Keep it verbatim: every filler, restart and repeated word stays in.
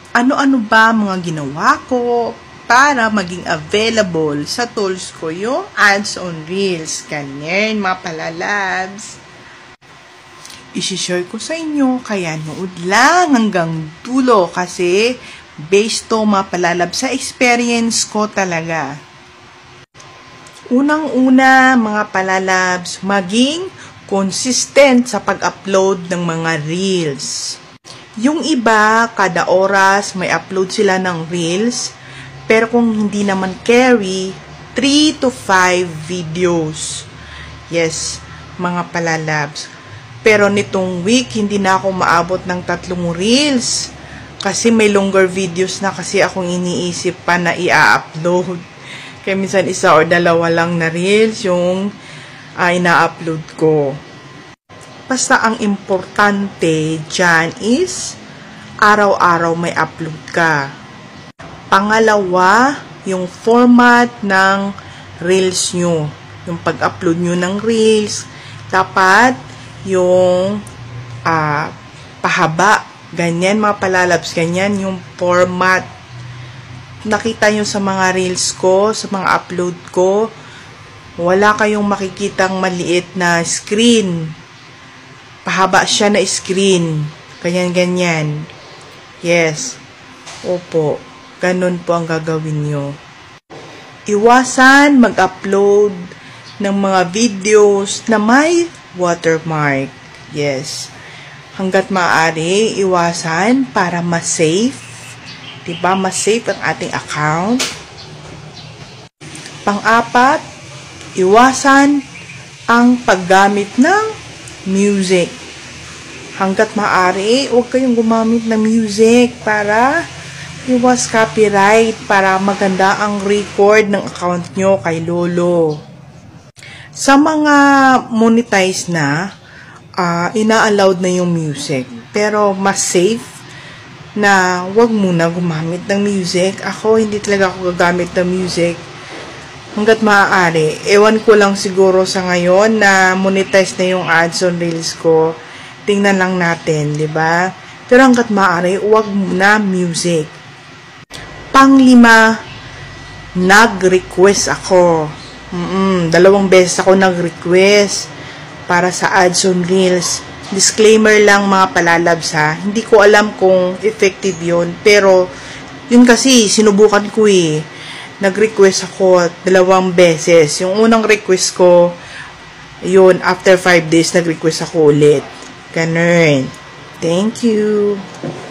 ano-ano ba mga ginawa ko para maging available sa tools ko yung ads on Reels. Ganyan, mga palalabs. I-share ko sa inyo, kaya nood lang hanggang dulo kasi based to mga palalabs sa experience ko talaga. Unang-una, mga palalabs, maging consistent sa pag-upload ng mga Reels. Yung iba, kada oras may upload sila ng Reels, pero kung hindi naman carry, three to five videos. Yes, mga palalabs. Pero nitong week, hindi na ako maabot ng tatlong Reels. Kasi may longer videos na kasi akong iniisip pa na i-upload. Kaya minsan isa or dalawa lang na Reels yung uh, ina-upload ko. Basta ang importante dyan is araw-araw may upload ka. Pangalawa, yung format ng Reels nyo. Yung pag-upload nyo ng Reels, dapat yung uh, pahaba. Ganyan mga palalabs, ganyan yung format. Nakita nyo sa mga Reels ko, sa mga upload ko, wala kayong makikitang maliit na screen. Pahaba siya na screen. Ganyan-ganyan. Yes. Opo. Ganun po ang gagawin nyo. Iwasan mag-upload ng mga videos na may watermark. Yes. Hanggat maaari, iwasan para mas safe. Diba? Mas safe ang ating account. Pang-apat, iwasan ang paggamit ng music. Hanggat maaari, huwag kayong gumamit ng music para iwas copyright, para maganda ang record ng account nyo kay Lolo. Sa mga monetize na, uh, ina-allowed na yung music. Pero mas safe na wag muna gumamit ng music. Ako, hindi talaga ako gagamit ng music hanggat maaari. Ewan ko lang siguro sa ngayon na monetize na yung ads on Reels ko. Tingnan lang natin, di ba? Pero hanggat maaari, wag muna music. Panglima, nag-request ako. Mm-mm, dalawang beses ako nag-request para sa ads on Reels. Disclaimer lang mga palalabs ha. Hindi ko alam kung effective yun. Pero, yun kasi, sinubukan ko eh. Nag-request ako dalawang beses. Yung unang request ko, yun, after five days, nag-request ako ulit. Ganun. Thank you.